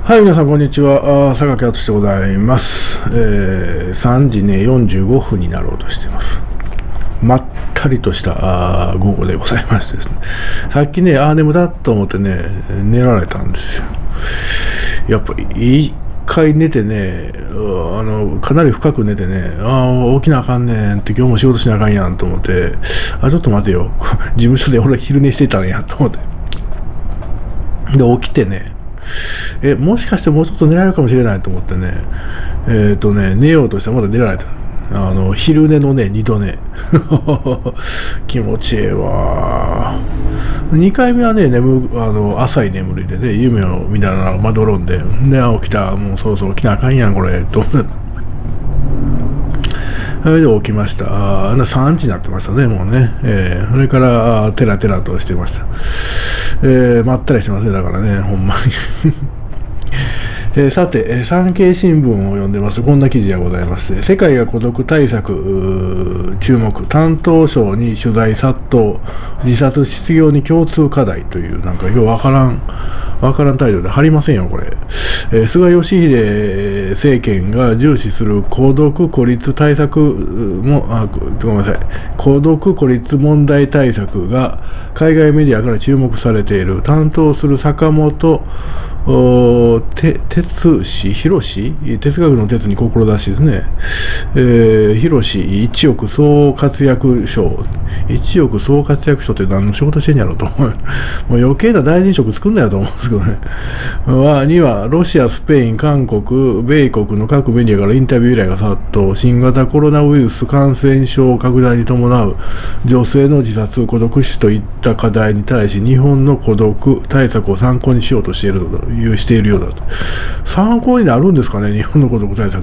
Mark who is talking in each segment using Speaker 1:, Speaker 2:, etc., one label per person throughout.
Speaker 1: はい、皆さん、こんにちは。榊敦でございます。3時ね、45分になろうとしています。まったりとした午後でございましてですね。さっきね、眠だと思ってね、寝られたんですよ。やっぱ一回寝てね、かなり深く寝てね、起きなあかんねんって、今日も仕事しなあかんやんと思って、ちょっと待てよ。事務所で俺昼寝してたんやと思って。で、起きてね、もしかしてもうちょっと寝られるかもしれないと思ってね、寝ようとしたらまだ寝られた。昼寝のね、二度寝。気持ちええわ。2回目はね、浅い眠りでね、夢を見ながらまどろんで、起きた、もうそろそろ起きなあかんやん、これ、と思って。それで起きました。3時になってましたね、もうね。それから、テラテラとしてました。まったりしてますね、だからね、ほんまに。さて、産経新聞を読んでます。こんな記事がございまして、世界が孤独対策注目、担当省に取材殺到、自殺失業に共通課題という、なんかようわからんタイトルで貼りませんよ、これ。菅義偉政権が重視する孤独孤立対策ごめんなさい。孤独孤立問題対策が海外メディアから注目されている。担当する坂本哲学の哲に志ですね。博士一億総活躍賞。一億総活躍賞って何の仕事してんやろと思う。もう余計な大臣職作んなよと思うんですけどね。には、ロシア、スペイン、韓国、米国の各メディアからインタビュー依頼が殺到。新型コロナウイルス感染症拡大に伴う女性の自殺、孤独死といった課題に対し、日本の孤独対策を参考にしようとしているようだと。参考になるんですかね、日本の孤独対策って。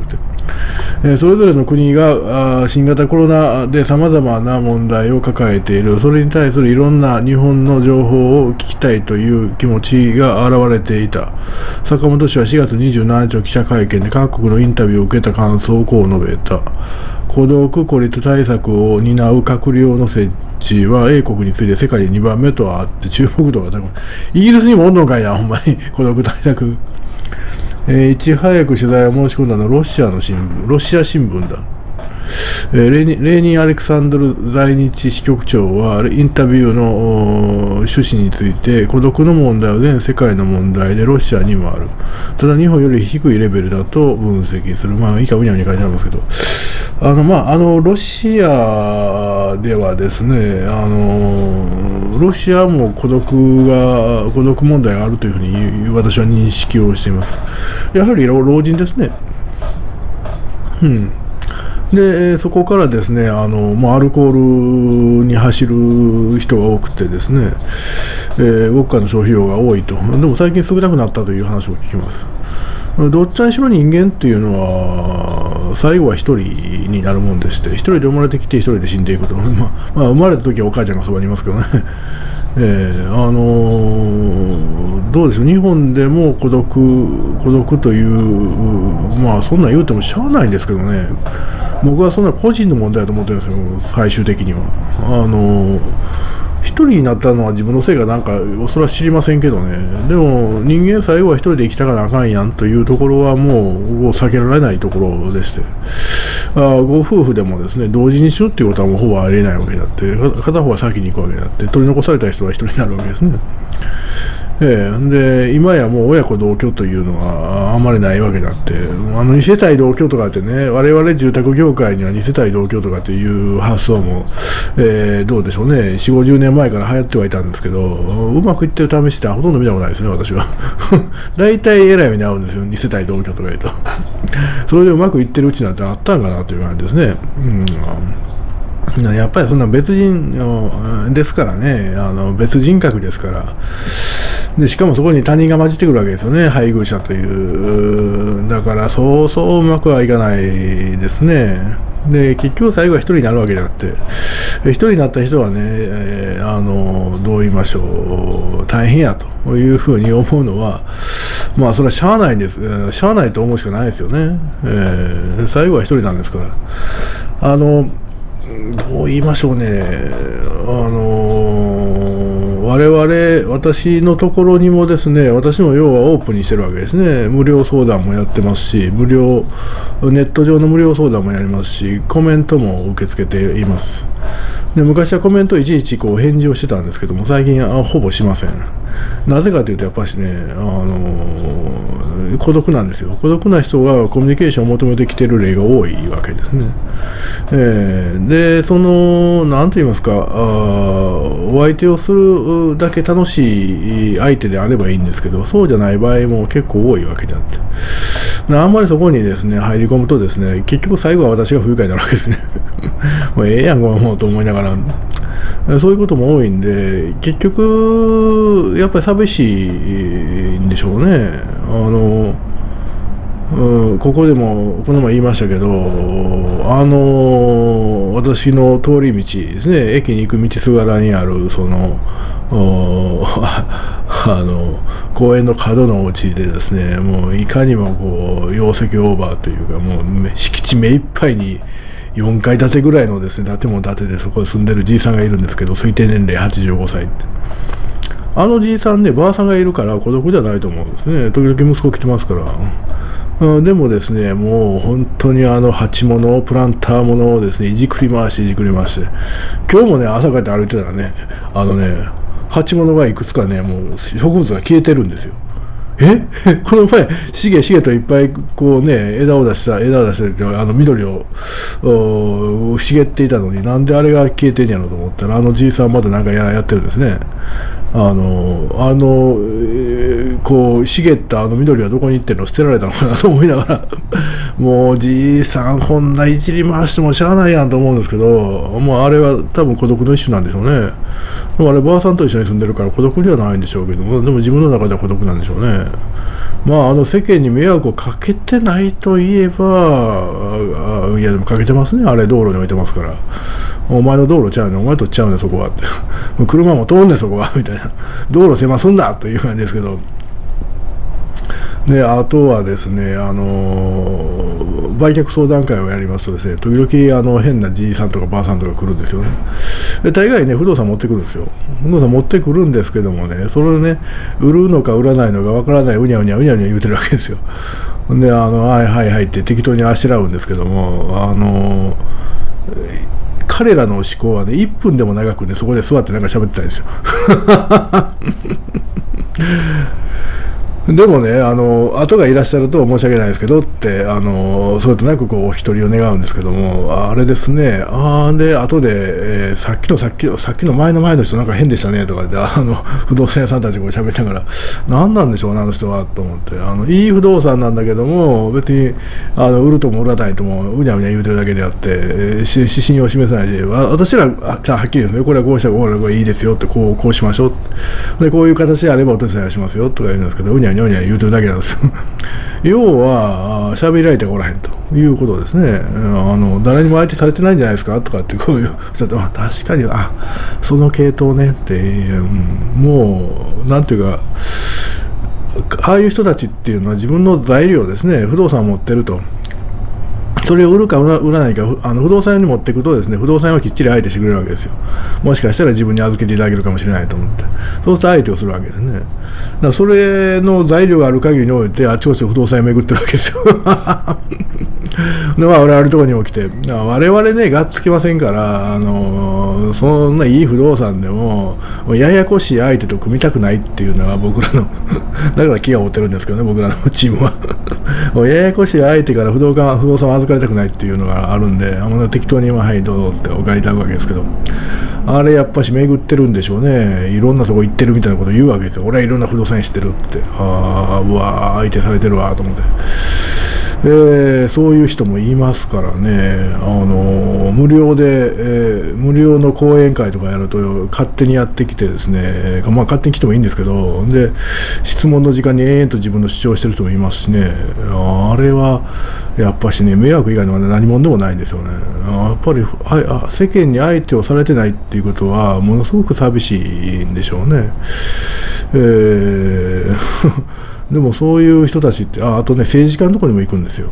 Speaker 1: それぞれの国が新型コロナで様々な問題を抱えている。それに対するいろんな日本の情報を聞きたいという気持ちが現れていた。坂本氏は4月27日の記者会見で各国のインタビューを受けた感想をこう述べた。孤独孤立対策を担う閣僚の設置は英国に次いで世界で2番目とあって注目度が高い。イギリスにもおんのかいな、ほんまに。孤独対策。いち早く取材を申し込んだのはロシア新聞だ。レーニン・アレクサンドル在日支局長はインタビューの趣旨について、孤独の問題は全世界の問題でロシアにもある。ただ日本より低いレベルだと分析する。以下うにゃうに書いてあるんですけど、ロシアではですね、ロシアも孤独問題があるというふうに私は認識をしています。やはり老人ですね。で、そこからですね、アルコールに走る人が多くてですね、ウォッカの消費量が多いと。でも最近少なくなったという話を聞きます。どっちにしろ人間っていうのは、最後は一人になるもんでして、一人で生まれてきて一人で死んでいくと。生まれた時はお母ちゃんがそばにいますけどね。どうでしょう、日本でも孤独という、そんなん言うてもしゃあないんですけどね、僕はそんな個人の問題だと思ってるんですよ、最終的には。一人になったのは自分のせいかなんか、それは知りませんけどね、でも人間最後は一人で生きたかなあかんやんというところはもう避けられないところでして、ご夫婦でもですね、同時に死ぬっていうことはもうほぼありえないわけだって、片方は先に行くわけだって、取り残された人は一人になるわけですね。で、今やもう親子同居というのはあまりないわけだって、2世帯同居とかってね、我々住宅業界には2世帯同居とかっていう発想も、どうでしょうね、4、50年前から流行ってはいたんですけど、うまくいってる試しってほとんど見たことないですね、私は。大体偉い目に遭うんですよ、2世帯同居とか言うと。それでうまくいってるうちなんてあったんかなという感じですね。やっぱりそんな別人ですからね、別人格ですから。で、しかもそこに他人が混じってくるわけですよね、配偶者という。だから、そうそううまくはいかないですね。で、結局最後は一人になるわけであって、一人になった人はね、どう言いましょう、大変やというふうに思うのは、それはしゃあないんです。しゃあないと思うしかないですよね。最後は一人なんですから。どう言いましょうね、 私のところにもですね、私も要はオープンにしてるわけですね。無料相談もやってますし、ネット上の無料相談もやりますし、コメントも受け付けています。で、昔はコメントいちいちこう返事をしてたんですけども、最近はほぼしません。なぜかというと、やっぱしね、孤独なんですよ。孤独な人がコミュニケーションを求めてきてる例が多いわけですね。で、なんと言いますか、お相手をするだけ楽しい相手であればいいんですけど、そうじゃない場合も結構多いわけであって。あんまりそこにですね、入り込むとですね、結局最後は私が不愉快になるわけですね。もうええやん、これもうと思いながら。そういうことも多いんで、結局、やっぱり寂しいんでしょうね。ここでも、この前言いましたけど、私の通り道ですね、駅に行く道すがらにある、公園の角のお家でですね、もういかにもこう、容積オーバーというか、もう敷地目いっぱいに、4階建てぐらいのですね、建物建ててそこに住んでるじいさんがいるんですけど、推定年齢85歳って。あのじいさんね、ばあさんがいるから孤独じゃないと思うんですね。時々息子来てますから。でもですね、もう本当に鉢物、プランター物をですね、いじくり回して、今日もね、朝帰って歩いてたらね、鉢物がいくつかね、もう植物が消えてるんですよ。この前、しげといっぱいこうね、枝を出して緑を茂っていたのに、なんであれが消えてんやろうと思ったら、じいさんまだなんかやってるんですね。こう、茂った緑はどこに行ってんの、捨てられたのかなと思いながら、もうじいさん、こんないじり回してもしゃあないやんと思うんですけど、もうあれは多分孤独の一種なんでしょうね。あれ、ばあさんと一緒に住んでるから孤独ではないんでしょうけども、でも自分の中では孤独なんでしょうね。世間に迷惑をかけてないといえば、いや、でもかけてますね。あれ、道路に置いてますから。お前の道路ちゃうねん、お前取っちゃうねん、そこはって。車も通んねん、そこは、みたいな。道路狭すんなという感じですけど。で、あとはですね、売却相談会をやりますとですね、時々変なじいさんとかばあさんとか来るんですよね。で、大概ね、不動産持ってくるんですよ。不動産持ってくるんですけどもね、それをね、売るのか売らないのかわからない、うにゃ言うてるわけですよ。で、はいって適当にあしらうんですけども、彼らの思考はね、1分でも長くね、そこで座ってなんか喋ってたんですよ。でもね、後がいらっしゃると申し訳ないですけどって、それとなくこう、お一人を願うんですけども、あれですね、で、後で、さっきの前の人なんか変でしたね、とかで、不動産屋さんたちが喋りながら、何なんでしょうね、あの人は、と思って、いい不動産なんだけども、別に、売るとも売らないとも、うにゃ言うてるだけであって、指針を示さないで、私ら、じゃあはっきりですね、これはこうしたら、これはいいですよって、こうしましょうって。で、こういう形であればお手伝いしますよ、とか言うんですけど、うにゃ言うてるだけなんですよ。要は、喋り相手がおらへんということですね。誰にも相手されてないんじゃないですかとかって、こういう、確かに、その系統ねって、もう、なんていうか、ああいう人たちっていうのは自分の材料ですね、不動産を持ってると。それを売るか売らないか、不動産屋に持っていくとですね、不動産屋はきっちり相手してくれるわけですよ。もしかしたら自分に預けていただけるかもしれないと思って。そうすると相手をするわけですね。だからそれの材料がある限りにおいて、あちこち不動産屋巡ってるわけですよ。で、我々のところにも来て、我々ね、がっつきませんから、そんないい不動産でも、ややこしい相手と組みたくないっていうのが僕らの、だから気が持ってるんですけどね、僕らのチームは。ややこしい相手から不動産を預かりたくないっていうのがあるんで、適当にはい、どうぞってお借りいただくわけですけど、あれやっぱし巡ってるんでしょうね。いろんなとこ行ってるみたいなことを言うわけですよ。俺はいろんな不動産知ってるって。うわー、相手されてるわと思って。そういう人もいますからね、無料の講演会とかやると勝手にやってきてですね、勝手に来てもいいんですけど、で、質問の時間に延々と自分の主張してる人もいますしね、あれはやっぱしね、迷惑以外の何者でもないんですよね。やっぱり世間に相手をされてないっていうことは、ものすごく寂しいんでしょうね。でもそういう人たちって、あとね、政治家のところにも行くんですよ。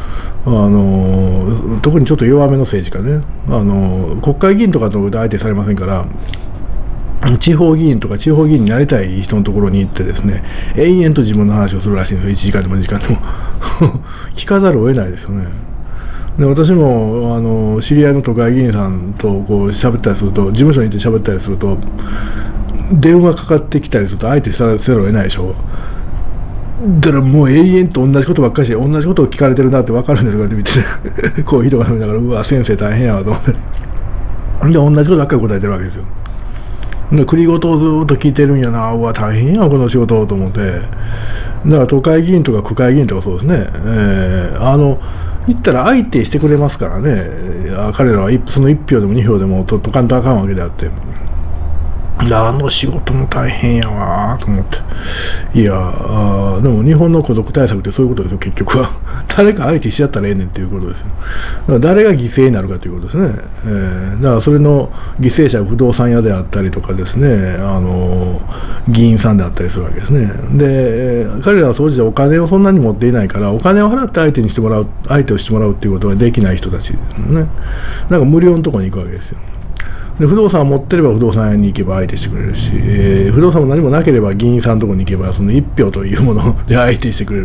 Speaker 1: 特にちょっと弱めの政治家ね。国会議員とかと相手されませんから、 地方議員とか地方議員になりたい人のところに行ってですね、延々と自分の話をするらしいんですよ。1時間でも2時間でも聞かざるを得ないですよね。で、私も知り合いの都会議員さんとこう喋ったりすると、事務所に行って喋ったりすると、電話かかってきたりすると相手せざるを得ないでしょ。だからもう永遠と同じことばっかりして、同じことを聞かれてるなって分かるんですからって見て、コーヒーとか飲みながら、うわ、先生大変やわと思って。で、同じことばっかり答えてるわけですよ。で、繰りごとをずっと聞いてるんやな、うわ、大変やわ、この仕事と思って。だから都会議員とか区会議員とかそうですね。言ったら相手してくれますからね。彼らはその1票でも2票でも取っとかんとあかんわけであって。仕事も大変やわと思って。いやでも日本の孤独対策ってそういうことですよ、結局は。誰か相手しちゃったらええねんっていうことですよ。だから誰が犠牲になるかということですね。だからそれの犠牲者が不動産屋であったりとかですね、議員さんであったりするわけですね。で、彼らは当時はお金をそんなに持っていないから、お金を払って相手をしてもらうっていうことができない人たちですね。なんか無料のところに行くわけですよ。で、不動産を持ってれば不動産屋に行けば相手してくれるし、不動産も何もなければ議員さんのところに行けばその一票というもので相手してくれる。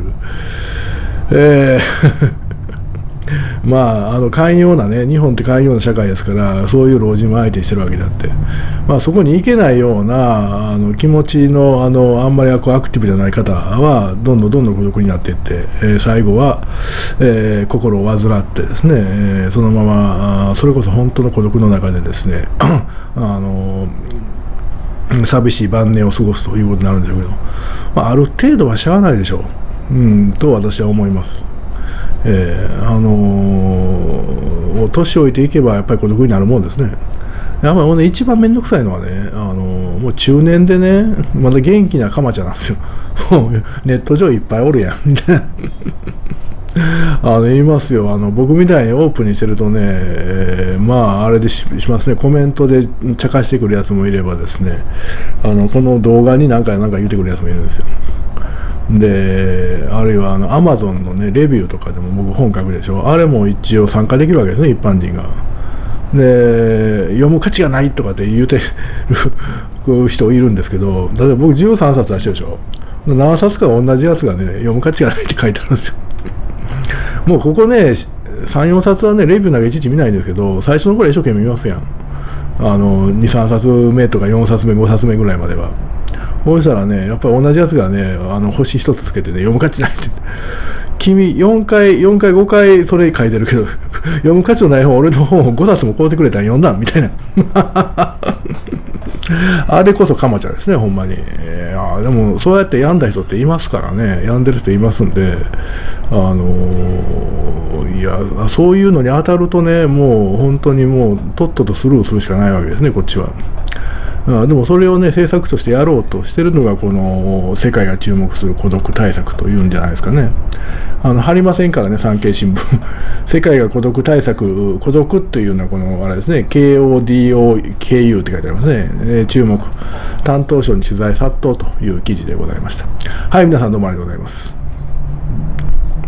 Speaker 1: まあ、寛容なね、日本って寛容な社会ですから、そういう老人も相手してるわけであって、まあ、そこに行けないような気持ちのあんまりアクティブじゃない方は、どんどん孤独になっていって、最後は、心を患ってですね、そのまま、それこそ本当の孤独の中でですね、寂しい晩年を過ごすということになるんでしょうけど、まあ、ある程度はしゃあないでしょう、と私は思います。年老いていけばやっぱり孤独になるもんですね。やっぱり一番めんどくさいのはね、もう中年でね、まだ元気なカマチャなんですよ。もうネット上いっぱいおるやん、みたいな。言いますよ。僕みたいにオープンにしてるとね、まあ、あれでしますね、コメントで茶化してくるやつもいればですね、この動画に何か言ってくるやつもいるんですよ。で、あるいはアマゾンのね、レビューとかでも僕本書くでしょ。あれも一応参加できるわけですね、一般人が。で、読む価値がないとかって言うてる人いるんですけど、例えば僕13冊出してるでしょ。何冊か同じやつがね、読む価値がないって書いてあるんですよ。もうここね、3、4冊はね、レビューなんかいちいち見ないんですけど、最初の頃一生懸命見ますやん。2、3冊目とか4冊目、5冊目ぐらいまでは。そうしたらね、やっぱり同じやつがね、星一つつけてね、読む価値ないって。君、4回、5回それ書いてるけど、読む価値のない本、俺の本を5冊も買うてくれたら読んだんみたいな。あれこそカマチャですね、ほんまに。でも、そうやって病んだ人っていますからね、病んでる人いますんで、いや、そういうのに当たるとね、もう本当にもう、とっととスルーするしかないわけですね、こっちは。でもそれをね、政策としてやろうとしてるのが、この世界が注目する孤独対策というんじゃないですかね。貼りませんからね、産経新聞。世界が孤独対策、孤独というのは、この、あれですね、KODOKU って書いてありますね。注目。担当省に取材殺到という記事でございました。はい、皆さんどうもありがとうございます。